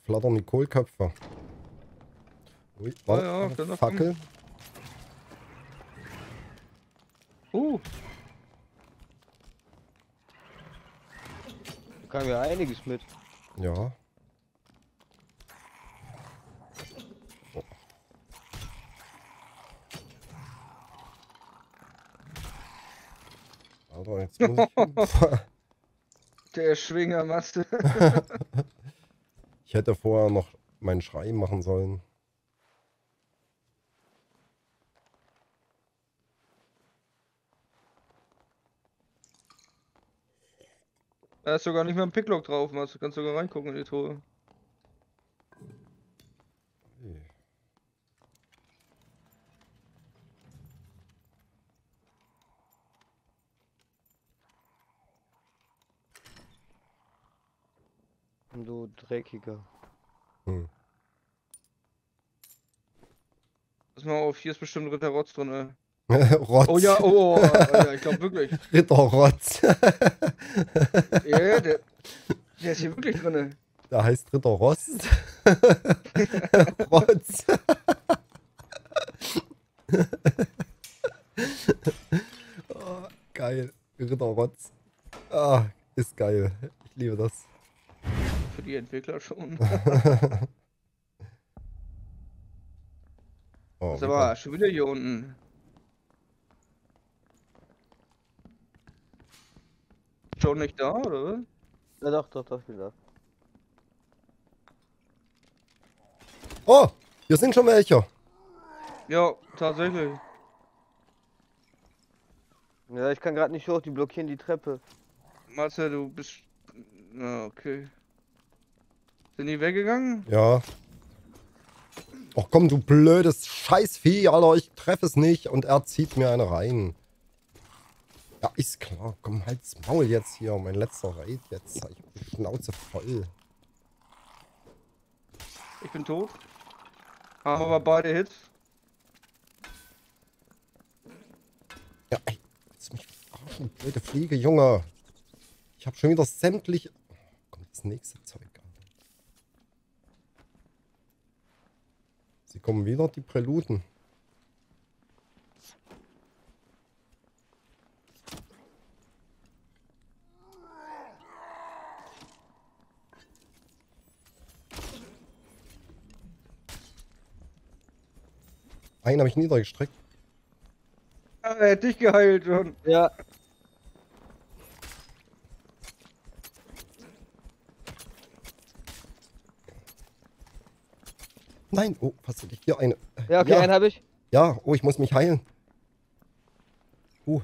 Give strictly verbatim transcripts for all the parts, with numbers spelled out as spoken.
flattern die Kohlköpfe. Ui, Oh warte, ja, kann noch Fackel. Uh, Da kam ja einiges mit. Ja. Oh. Alter, jetzt muss ich... der Schwingermaste. Ich hätte vorher noch meinen Schrei machen sollen. Da ist sogar nicht mal ein Picklock drauf, Mats. Du kannst sogar reingucken in die Truhe. Du Dreckiger. Hm. Pass mal auf, hier ist bestimmt Ritter Rotz drin, ey. Rotz. Oh ja, oh, oh, oh ja, ich glaube wirklich. Ritterrotz. Ja, der, der ist hier wirklich drin. Der heißt Ritter Rost. Rotz. Oh, geil. Ritterrotz. Ah, ist geil. Ich liebe das. Für die Entwickler schon. Oh, Das ist aber schon wieder hier unten. Schon nicht da, oder was? Ja, doch, doch, doch, wieder. oh, hier sind schon welche. Ja, tatsächlich. Ja, ich kann gerade nicht hoch, die blockieren die Treppe. Matze, du bist... Na, okay. Sind die weggegangen? Ja. Och komm, du blödes Scheißvieh, Alter, ich treffe es nicht und er zieht mir eine rein. Ja, ist klar. Komm, halt's Maul jetzt hier. Mein letzter Raid jetzt. Ich hab die Schnauze voll. Ich bin tot. Haben aber beide Hits. Ja, ey. Willst du mich verarschen, blöde Fliege, Junge? Ich hab schon wieder sämtliche... Oh, kommt das nächste Zeug an. Sie kommen wieder, die Präluden. Einen habe ich niedergestreckt. Ah, er hat dich geheilt schon. Ja. Nein, oh, was hatte ich hier? Eine. Ja, okay, ja. einen habe ich. Ja, oh, ich muss mich heilen. Uh.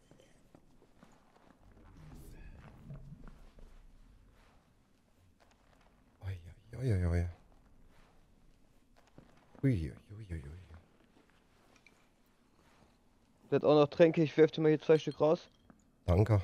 Ui, ui, ui, ui. Ui, ui, ui, ui. Der hat auch noch Tränke, ich werf dir mal hier zwei Stück raus. Danke.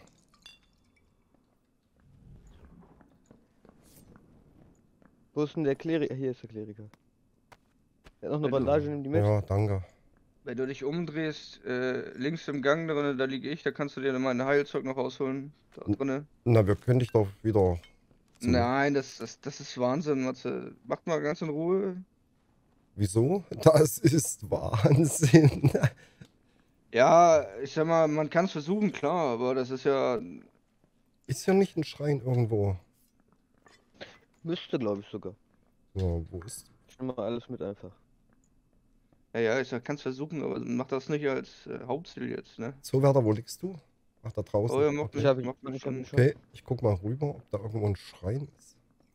Wo ist denn der Kleriker? Hier ist der Kleriker. Der hat noch eine Wenn du- Bandage, nimm die mit. Ja, danke. Wenn du dich umdrehst, äh, links im Gang drin, da liege ich, da kannst du dir dann mein Heilzeug noch rausholen. Da drinne. Na, wir können dich doch wieder... zum- Nein, das, das, das ist Wahnsinn, Matze. Macht mal ganz in Ruhe. Wieso? Das ist Wahnsinn. Ja, ich sag mal, man kann es versuchen, klar, aber das ist ja. Ist ja nicht ein Schrein irgendwo. Müsste, glaube ich, sogar. Ja, wo ist... Ich nehme mal alles mit einfach. Ja, ja, ich kann es versuchen, aber mach das nicht als äh, Hauptziel jetzt, ne? So, Werder, wo liegst du? Ach, da draußen. Oh ja, macht Okay. Ich habe macht ich, schon. ich schon. Okay, ich guck mal rüber, ob da irgendwo ein Schrein ist.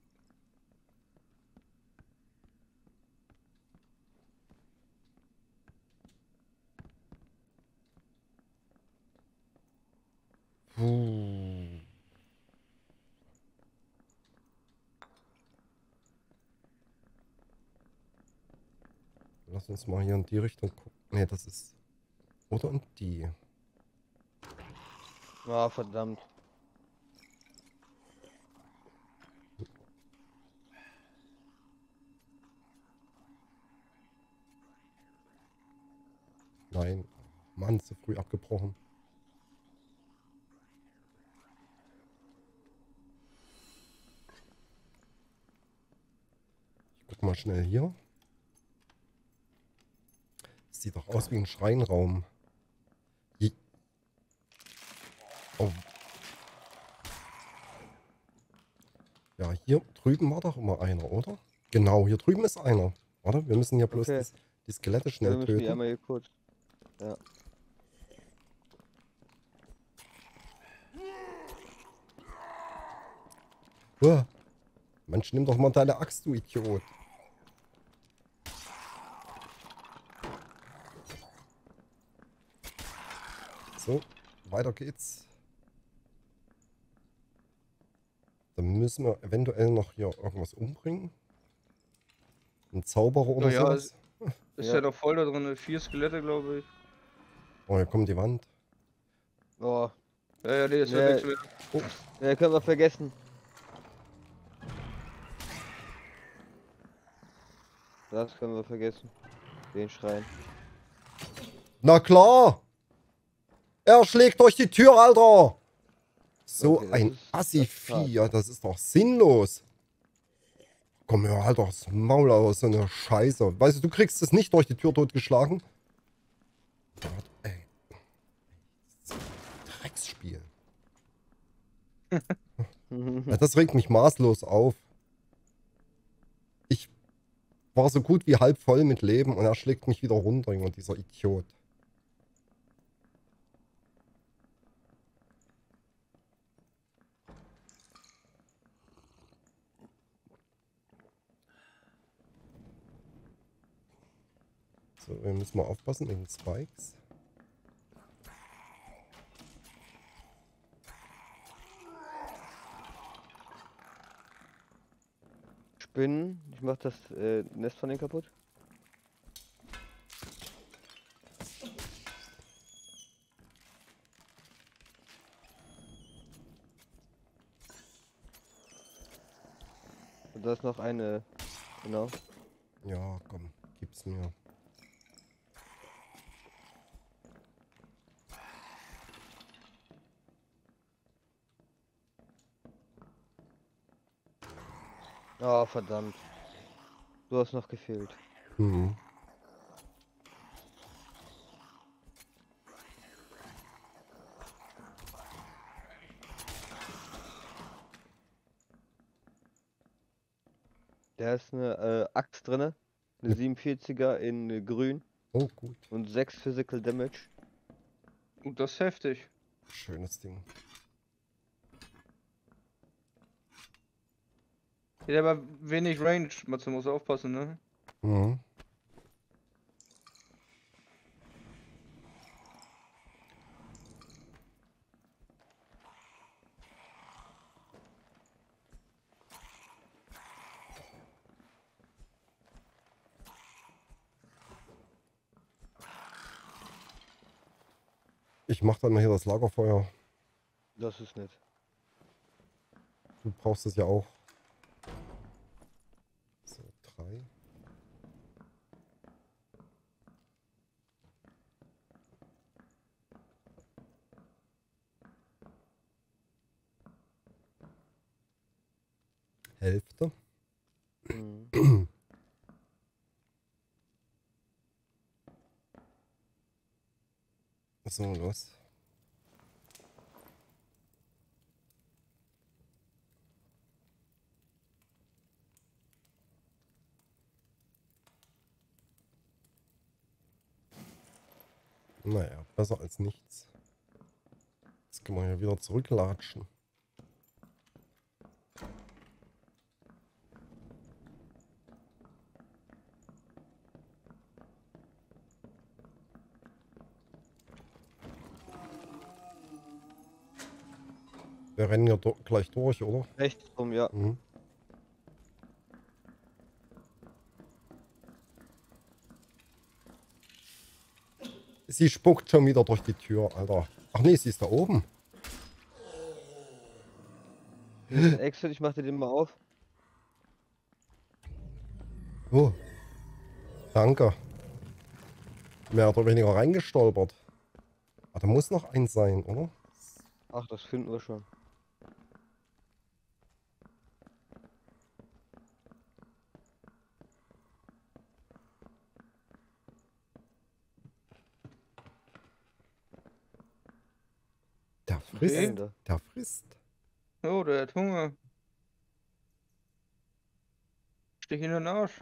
Puh. Lass uns mal hier in die Richtung gucken. Ne, das ist... Oder in die. Ah, verdammt. Nein. Mann, zu früh abgebrochen. mal schnell hier. Sieht doch aus wie ein Schreinraum. Je oh. Ja, hier drüben war doch immer einer, oder? Genau, hier drüben ist einer. Warte, wir müssen hier bloß Okay. die, die Skelette Ja, schnell wir müssen die töten. einmal hier kurz. Ja. Uah. Mensch, nimm doch mal deine Axt, du Idiot. So, weiter geht's. Dann müssen wir eventuell noch hier irgendwas umbringen. Ein Zauberer oder Ja, ja, sowas. Ist Ja. ja noch voll da drin, vier Skelette, glaube ich. Oh, hier kommt die Wand. Oh, Ja, ja, nee, ist ja Nee. nichts mehr. ja, können wir vergessen. Das können wir vergessen. Den Schrein. Na klar! Er schlägt durch die Tür, Alter! So Okay, das ein ist- das ist Assi-Vieh, hart. ja, das ist doch sinnlos. Komm, hör halt doch das Maul aus, so eine Scheiße. Weißt du, du kriegst es nicht durch die Tür totgeschlagen? Gott, ey. Drecksspiel. Ja, das regt mich maßlos auf. Ich war so gut wie halb voll mit Leben und er schlägt mich wieder runter, Junge, dieser Idiot. So, wir müssen mal aufpassen wegen Spikes. Spinnen. Ich mach das äh, Nest von denen kaputt. Und da ist noch eine. Genau. Ja, komm, gib's mir. Oh, verdammt. Du hast noch gefehlt. Mhm. Da ist eine äh, Axt drinne. Eine Ja. siebenundvierziger in äh, grün Oh, gut. und sechs Physical Damage. Und das ist heftig. Schönes Ding. Ja, aber wenig Range, Matze muss aufpassen, ne? Mhm. Ich mach dann mal hier das Lagerfeuer. Das ist nett. Du brauchst es ja auch. So, drei. Hälfte. Mhm. So, los. Naja, besser als nichts. Jetzt können wir hier wieder zurücklatschen. Wir rennen hier do gleich durch, oder? Rechts rum, ja. Mhm. Sie spuckt schon wieder durch die Tür, Alter. Ach nee, sie ist da oben. Hier ist ein Exit, ich mach dir den mal auf. Oh. Danke. Mehr oder weniger reingestolpert. Ah, da muss noch eins sein, oder? Ach, das finden wir schon. frisst. Okay. Der frisst. Oh, der hat Hunger. Stich in den Arsch.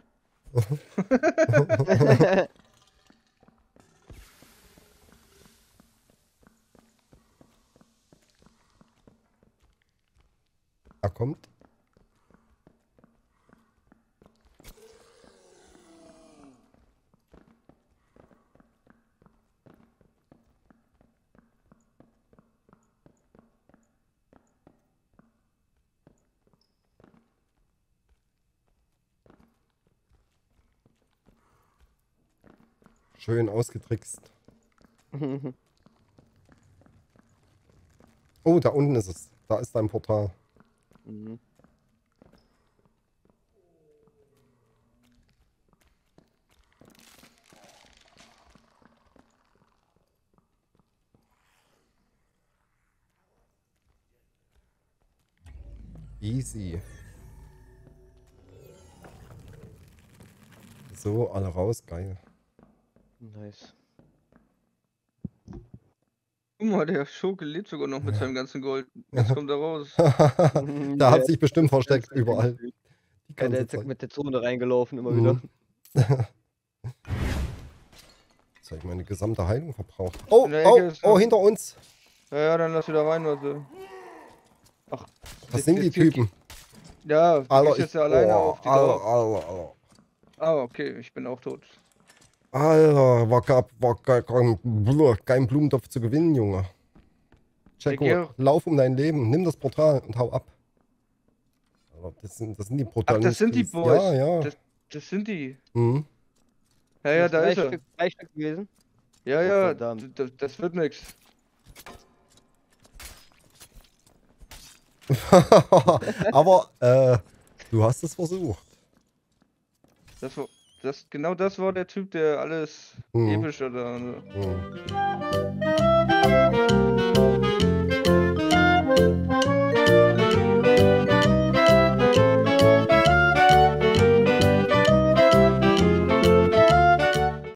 Er kommt. Schön ausgetrickst. Oh, da unten ist es. Da ist dein Portal. Mhm. Easy. So, alle raus, geil. Nice. Guck mal, der Schurke lebt sogar noch mit seinem ganzen Gold. Jetzt kommt er raus. Der hat sich bestimmt versteckt der ist überall. günstig. Die Ja, der ganze ist Zeit. mit der Zone reingelaufen immer Mhm. wieder. Jetzt habe ich meine gesamte Heilung verbraucht. Oh, In der oh, Ecke ist oh, noch- hinter uns. Ja, ja, dann lass wieder rein, warte. Ach, Was sind die das Tier- Typen? Ja, du Alter, gehst jetzt ja alleine oh, auf die Alter, Dorf. Alter, Alter. Ah, okay, ich bin auch tot. Alter, war, gar, war gar, gar, blur, kein Blumentopf zu gewinnen, Junge. Jacko, geh- lauf um dein Leben, nimm das Portal und hau ab. Aber das sind, das sind die Ach, brutalen. das sind die Skills. Boys. Ja, ja. Das, das sind die. Mhm. Ja, ja, Das da drei ist er. Stück, drei Stück gewesen. Ja, Oh, ja, verdammt. das, das wird nix. Aber äh, du hast es versucht. Das war, das, genau das war der Typ, der alles Mhm. epischer da. Mhm.